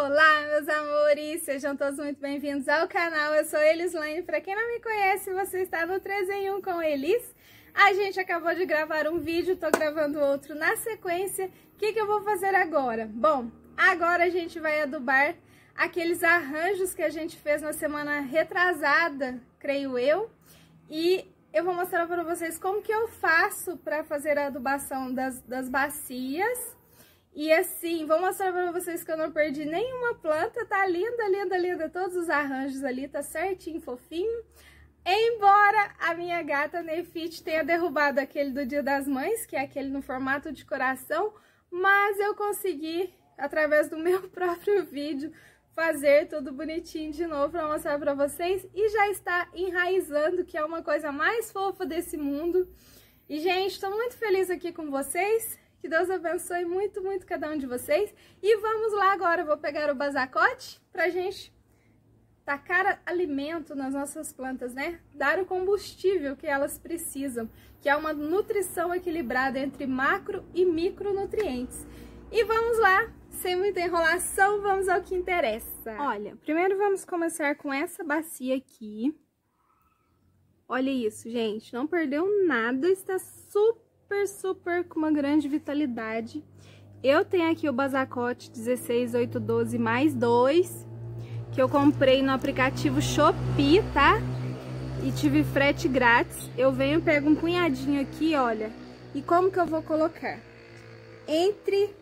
Olá, meus amores, sejam todos muito bem-vindos ao canal. Eu sou Elislane. Para quem não me conhece, você está no 3 em 1 com Elis. A gente acabou de gravar um vídeo, tô gravando outro na sequência. O que eu vou fazer agora? Bom, agora a gente vai adubar aqueles arranjos que a gente fez na semana retrasada, creio eu. E eu vou mostrar para vocês como que eu faço para fazer a adubação das bacias. E assim, vou mostrar pra vocês que eu não perdi nenhuma planta, tá linda, linda, linda, todos os arranjos ali, tá certinho, fofinho. Embora a minha gata Nefit tenha derrubado aquele do Dia das Mães, que é aquele no formato de coração, mas eu consegui, através do meu próprio vídeo, fazer tudo bonitinho de novo pra mostrar pra vocês. E já está enraizando, que é uma coisa mais fofa desse mundo. E, gente, tô muito feliz aqui com vocês. Que Deus abençoe muito, muito cada um de vocês. E vamos lá agora, eu vou pegar o basacote pra gente tacar alimento nas nossas plantas, né? Dar o combustível que elas precisam, que é uma nutrição equilibrada entre macro e micronutrientes. E vamos lá, sem muita enrolação, vamos ao que interessa. Olha, primeiro vamos começar com essa bacia aqui. Olha isso, gente, não perdeu nada, está super com uma grande vitalidade. Eu tenho aqui o basacote 16812 mais 2, que eu comprei no aplicativo Shopee, tá? E tive frete grátis. Eu venho, pego um punhadinho aqui, olha. E como que eu vou colocar? Entre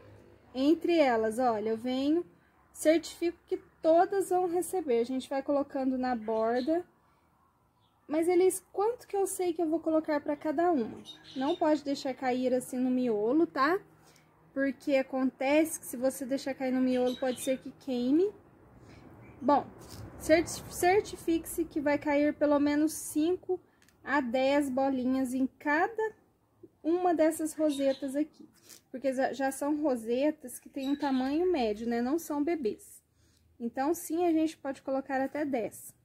elas, olha, eu venho, certifico que todas vão receber. A gente vai colocando na borda. Mas eles, quanto que eu sei que eu vou colocar para cada uma? Não pode deixar cair assim no miolo, tá? Porque acontece que se você deixar cair no miolo, pode ser que queime. Bom, certifique-se que vai cair pelo menos 5 a 10 bolinhas em cada uma dessas rosetas aqui. Porque já são rosetas que tem um tamanho médio, né? Não são bebês. Então, sim, a gente pode colocar até 10.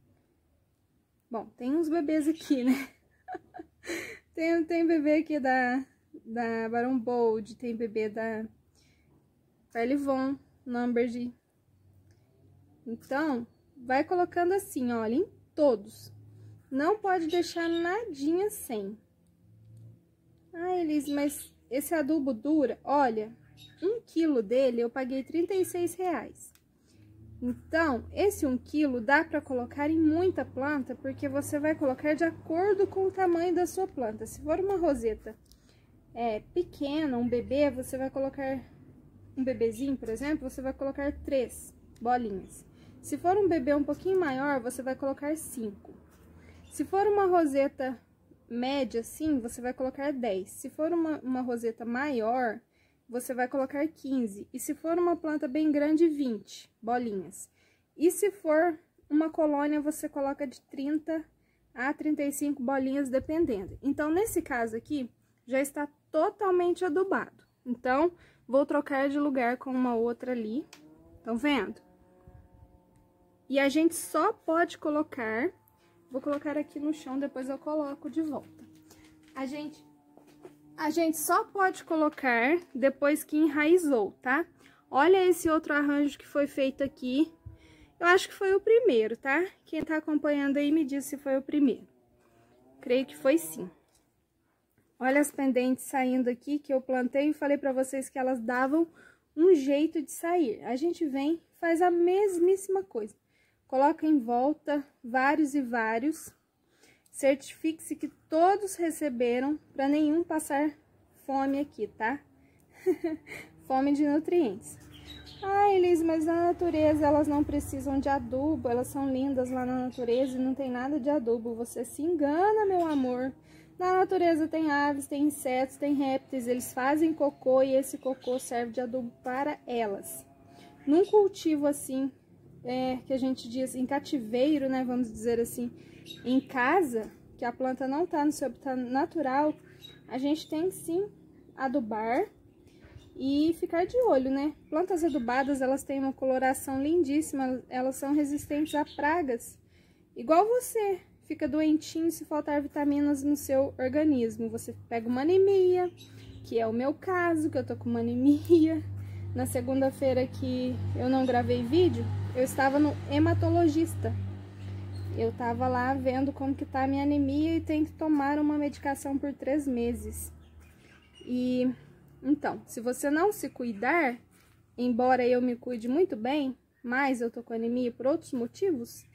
Bom, tem uns bebês aqui, né? tem bebê aqui da Baron Bold, tem bebê da Parlivon, Numberg. Então, vai colocando assim, olha, em todos. Não pode deixar nadinha sem. Ah, Elis, mas esse adubo dura? Olha, 1 quilo dele eu paguei R$36. Então, esse 1 quilo dá para colocar em muita planta, porque você vai colocar de acordo com o tamanho da sua planta. Se for uma roseta pequena, um bebê, você vai colocar um bebezinho, por exemplo, você vai colocar 3 bolinhas. Se for um bebê um pouquinho maior, você vai colocar 5. Se for uma roseta média, assim, você vai colocar 10. Se for uma roseta maior, você vai colocar 15. E se for uma planta bem grande, 20 bolinhas. E se for uma colônia, você coloca de 30 a 35 bolinhas, dependendo. Então, nesse caso aqui, já está totalmente adubado. Então, vou trocar de lugar com uma outra ali. Estão vendo? E a gente só pode colocar... Vou colocar aqui no chão, depois eu coloco de volta. A gente só pode colocar depois que enraizou, tá? Olha esse outro arranjo que foi feito aqui. Eu acho que foi o primeiro, tá? Quem tá acompanhando aí me diz se foi o primeiro. Creio que foi sim. Olha as pendentes saindo aqui que eu plantei e falei pra vocês que elas davam um jeito de sair. A gente vem, faz a mesmíssima coisa. Coloca em volta vários e vários. Certifique-se que todos receberam, para nenhum passar fome aqui, tá? Fome de nutrientes. Ah, Elis, mas na natureza elas não precisam de adubo, elas são lindas lá na natureza e não tem nada de adubo. Você se engana, meu amor. Na natureza tem aves, tem insetos, tem répteis, eles fazem cocô e esse cocô serve de adubo para elas. Num cultivo assim, que a gente diz em cativeiro, né, vamos dizer assim, em casa, que a planta não tá no seu habitat natural, a gente tem sim adubar e ficar de olho, né? Plantas adubadas, elas têm uma coloração lindíssima, elas são resistentes a pragas, igual você, fica doentinho se faltar vitaminas no seu organismo. Você pega uma anemia, que é o meu caso, que eu tô com uma anemia, na segunda-feira que eu não gravei vídeo, eu estava no hematologista. Eu tava lá vendo como que tá a minha anemia e tenho que tomar uma medicação por 3 meses. E então, se você não se cuidar, embora eu me cuide muito bem, mas eu tô com anemia por outros motivos,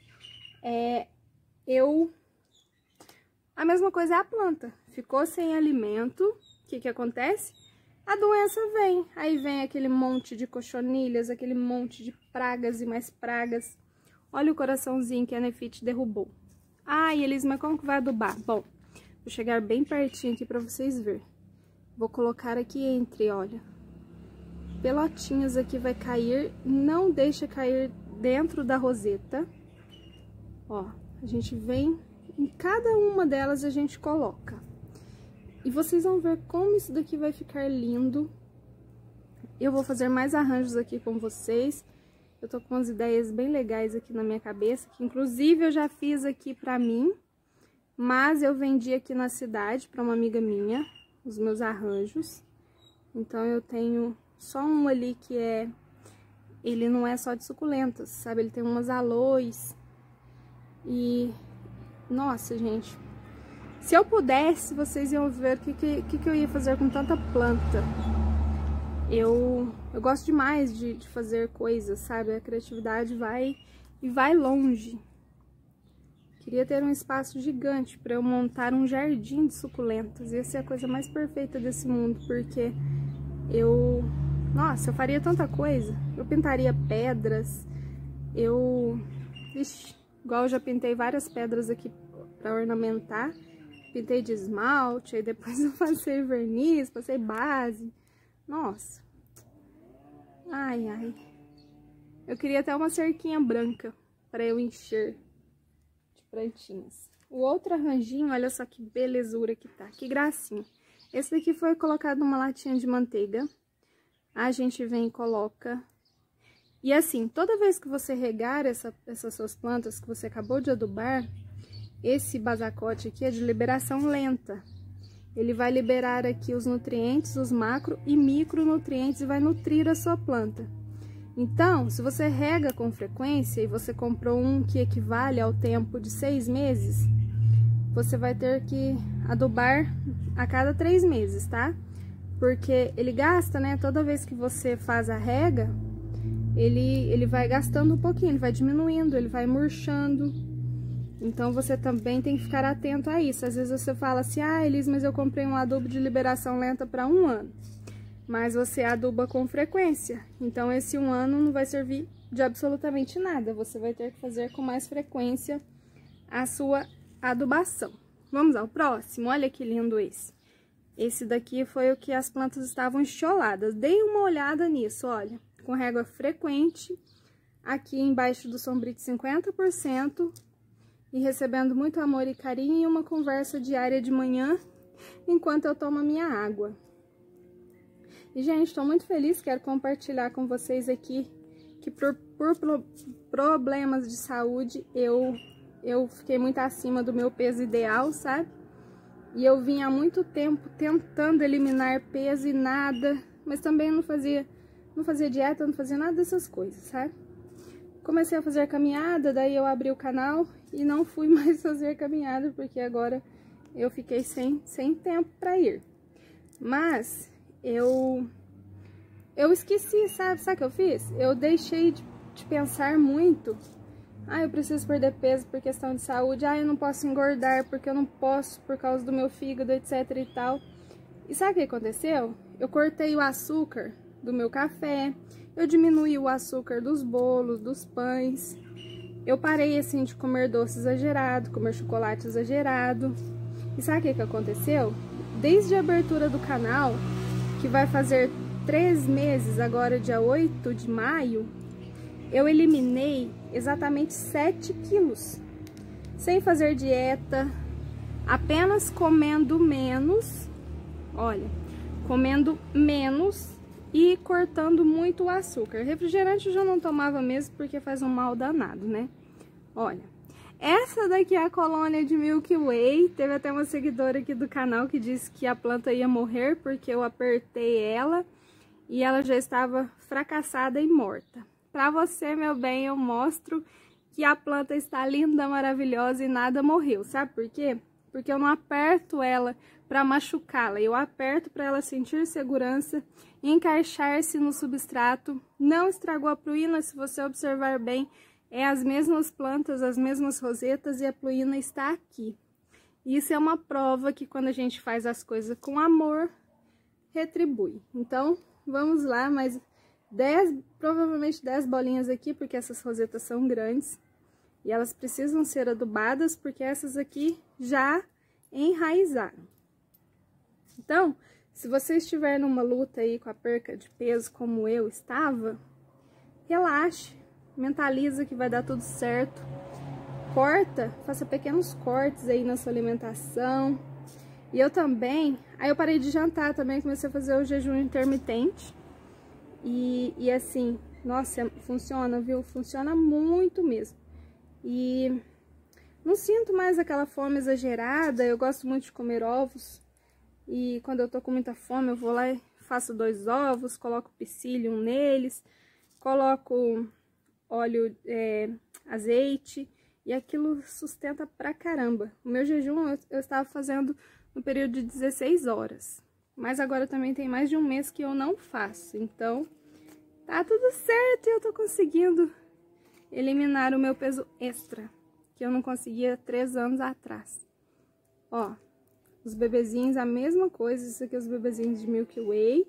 a mesma coisa é a planta. Ficou sem alimento, o que acontece? A doença vem. Aí vem aquele monte de cochonilhas, aquele monte de pragas e mais pragas. Olha o coraçãozinho que a Nefite derrubou. Ai, Elis, mas como que vai adubar? Bom, vou chegar bem pertinho aqui pra vocês verem. Vou colocar aqui entre, olha. Pelotinhas aqui vai cair. Não deixa cair dentro da roseta. Ó, a gente vem, em cada uma delas a gente coloca. E vocês vão ver como isso daqui vai ficar lindo. Eu vou fazer mais arranjos aqui com vocês. Eu tô com umas ideias bem legais aqui na minha cabeça, que inclusive eu já fiz aqui pra mim, mas eu vendi aqui na cidade pra uma amiga minha, os meus arranjos. Então eu tenho só um ali que ele não é só de suculentas, sabe? Ele tem umas aloes e... Nossa, gente, se eu pudesse, vocês iam ver o que eu ia fazer com tanta planta. Eu gosto demais de fazer coisas, sabe? A criatividade vai longe. Queria ter um espaço gigante para eu montar um jardim de suculentas. Ia ser a coisa mais perfeita desse mundo, porque nossa, eu faria tanta coisa. Eu pintaria pedras, Ixi, igual eu já pintei várias pedras aqui para ornamentar. Pintei de esmalte, aí depois eu passei verniz, passei base. Nossa. Ai, ai. Eu queria até uma cerquinha branca para eu encher de plantinhas. O outro arranjinho, olha só que belezura que tá. Que gracinha. Esse daqui foi colocado numa latinha de manteiga. A gente vem e coloca. E assim, toda vez que você regar essas suas plantas que você acabou de adubar, esse basacote aqui é de liberação lenta. Ele vai liberar aqui os nutrientes, os macro e micronutrientes e vai nutrir a sua planta. Então, se você rega com frequência e você comprou um que equivale ao tempo de 6 meses, você vai ter que adubar a cada 3 meses, tá? Porque ele gasta, né? Toda vez que você faz a rega, ele vai gastando um pouquinho, ele vai diminuindo, ele vai murchando. Então, você também tem que ficar atento a isso. Às vezes você fala assim, ah, Elis, mas eu comprei um adubo de liberação lenta para 1 ano. Mas você aduba com frequência. Então, esse 1 ano não vai servir de absolutamente nada. Você vai ter que fazer com mais frequência a sua adubação. Vamos ao próximo? Olha que lindo esse. Esse daqui foi o que as plantas estavam enxoladas. Dei uma olhada nisso, olha. Com régua frequente, aqui embaixo do sombrite 50%. E recebendo muito amor e carinho e uma conversa diária de manhã, enquanto eu tomo a minha água. E, gente, estou muito feliz, quero compartilhar com vocês aqui que por problemas de saúde, eu fiquei muito acima do meu peso ideal, sabe? E eu vinha há muito tempo tentando eliminar peso e nada, mas também não fazia dieta, não fazia nada dessas coisas, sabe? Comecei a fazer caminhada, daí eu abri o canal e não fui mais fazer caminhada, porque agora eu fiquei sem tempo para ir. Mas eu esqueci, sabe o que eu fiz? Eu deixei de pensar muito. Ah, eu preciso perder peso por questão de saúde. Ah, eu não posso engordar porque eu não posso por causa do meu fígado, etc e tal. E sabe o que aconteceu? Eu cortei o açúcar do meu café, eu diminuí o açúcar dos bolos, dos pães. Eu parei, assim, de comer doce exagerado, comer chocolate exagerado. E sabe o que aconteceu? Desde a abertura do canal, que vai fazer 3 meses, agora dia 8 de maio, eu eliminei exatamente 7 quilos. Sem fazer dieta, apenas comendo menos, olha, comendo menos e cortando muito o açúcar. Refrigerante eu já não tomava mesmo porque faz um mal danado, né? Olha, essa daqui é a colônia de Milky Way. Teve até uma seguidora aqui do canal que disse que a planta ia morrer porque eu apertei ela e ela já estava fracassada e morta. Para você, meu bem, eu mostro que a planta está linda, maravilhosa e nada morreu. Sabe por quê? Porque eu não aperto ela para machucá-la, eu aperto para ela sentir segurança, encaixar-se no substrato. Não estragou a pluína, se você observar bem, é as mesmas plantas, as mesmas rosetas e a pluína está aqui. Isso é uma prova que quando a gente faz as coisas com amor, retribui. Então, vamos lá, mais 10, provavelmente 10 bolinhas aqui, porque essas rosetas são grandes. E elas precisam ser adubadas, porque essas aqui já enraizaram. Então, se você estiver numa luta aí com a perca de peso, como eu estava, relaxe, mentaliza que vai dar tudo certo. Corta, faça pequenos cortes aí na sua alimentação. E eu também, aí eu parei de jantar também, comecei a fazer o jejum intermitente. E assim, nossa, funciona, viu? Funciona muito mesmo. E não sinto mais aquela fome exagerada, eu gosto muito de comer ovos. E quando eu tô com muita fome, eu vou lá e faço 2 ovos, coloco psyllium neles, coloco óleo, azeite, e aquilo sustenta pra caramba. O meu jejum eu estava fazendo no período de 16 horas, mas agora também tem mais de um mês que eu não faço, então tá tudo certo e eu tô conseguindo eliminar o meu peso extra, que eu não conseguia 3 anos atrás. Ó, os bebezinhos, a mesma coisa, isso aqui é os bebezinhos de Milky Way.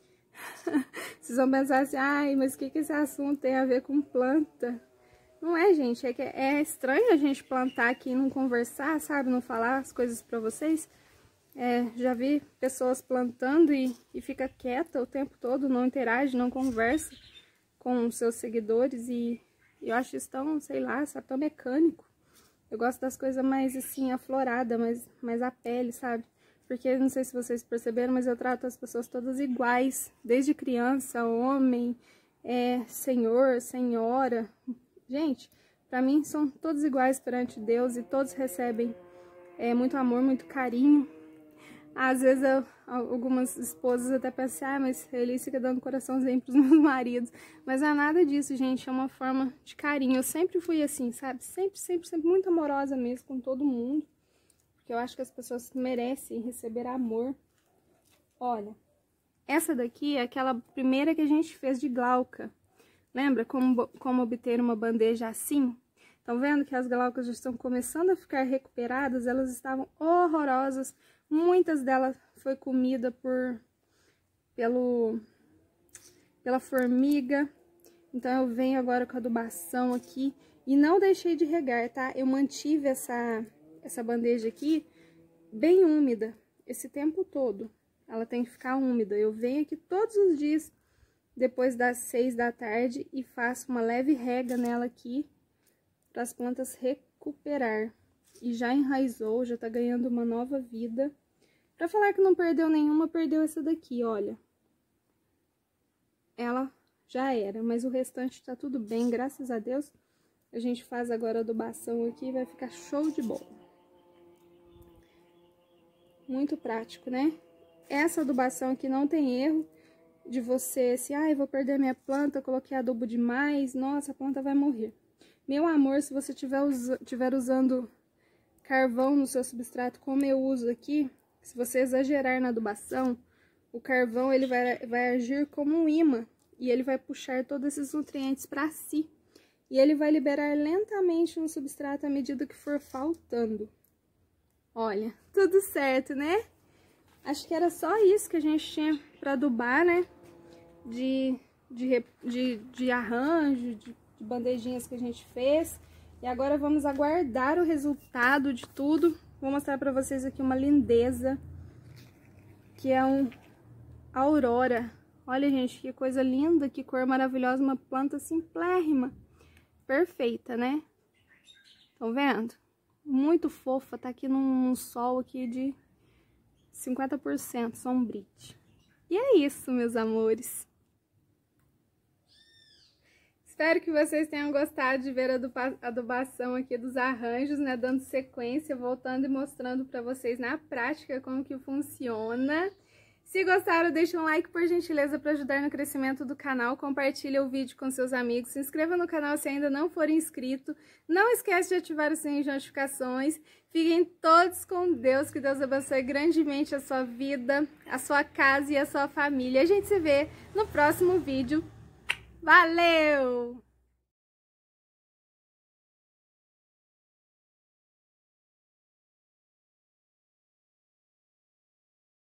Vocês vão pensar assim, ai, mas o que esse assunto tem a ver com planta? Não é, gente, é que é estranho a gente plantar aqui e não conversar, sabe? Não falar as coisas pra vocês. Já vi pessoas plantando e fica quieta o tempo todo, não interage, não conversa com os seus seguidores e eu acho isso tão, sei lá, sabe, tão mecânico. Eu gosto das coisas mais, assim, afloradas, mais a pele, sabe? Porque, não sei se vocês perceberam, mas eu trato as pessoas todas iguais. Desde criança, homem, senhor, senhora. Gente, pra mim, são todos iguais perante Deus e todos recebem muito amor, muito carinho. Às vezes, algumas esposas até pensam, ah, mas Elis fica dando coraçãozinho pros meus maridos. Mas não é nada disso, gente, é uma forma de carinho. Eu sempre fui assim, sabe? Sempre muito amorosa mesmo com todo mundo. Porque eu acho que as pessoas merecem receber amor. Olha, essa daqui é aquela primeira que a gente fez de glauca. Lembra como obter uma bandeja assim? Estão vendo que as glaucas já estão começando a ficar recuperadas? Elas estavam horrorosas. Muitas delas foi comida pela formiga. Então eu venho agora com a adubação aqui e não deixei de regar, tá? Eu mantive essa bandeja aqui bem úmida esse tempo todo. Ela tem que ficar úmida. Eu venho aqui todos os dias depois das 6 da tarde e faço uma leve rega nela aqui para as plantas recuperar. E já enraizou, já tá ganhando uma nova vida. Pra falar que não perdeu nenhuma, perdeu essa daqui, olha. Ela já era, mas o restante tá tudo bem, graças a Deus. A gente faz agora a adubação aqui e vai ficar show de bola. Muito prático, né? Essa adubação aqui não tem erro de você, se, eu vou perder minha planta, coloquei adubo demais, nossa, a planta vai morrer. Meu amor, se você tiver usando carvão no seu substrato, como eu uso aqui, se você exagerar na adubação, o carvão ele vai agir como um imã e ele vai puxar todos esses nutrientes para si. E ele vai liberar lentamente no substrato à medida que for faltando. Olha, tudo certo, né? Acho que era só isso que a gente tinha para adubar, né? De arranjo, de bandejinhas que a gente fez. E agora vamos aguardar o resultado de tudo. Vou mostrar pra vocês aqui uma lindeza, que é um aurora. Olha, gente, que coisa linda, que cor maravilhosa, uma planta simplérrima. Perfeita, né? Estão vendo? Muito fofa, tá aqui num sol aqui de 50% sombrite. E é isso, meus amores. Espero que vocês tenham gostado de ver a adubação aqui dos arranjos, né? Dando sequência, voltando e mostrando para vocês na prática como que funciona. Se gostaram, deixa um like por gentileza para ajudar no crescimento do canal. Compartilha o vídeo com seus amigos. Se inscreva no canal se ainda não for inscrito. Não esquece de ativar o sininho de notificações. Fiquem todos com Deus. Que Deus abençoe grandemente a sua vida, a sua casa e a sua família. A gente se vê no próximo vídeo. Valeu!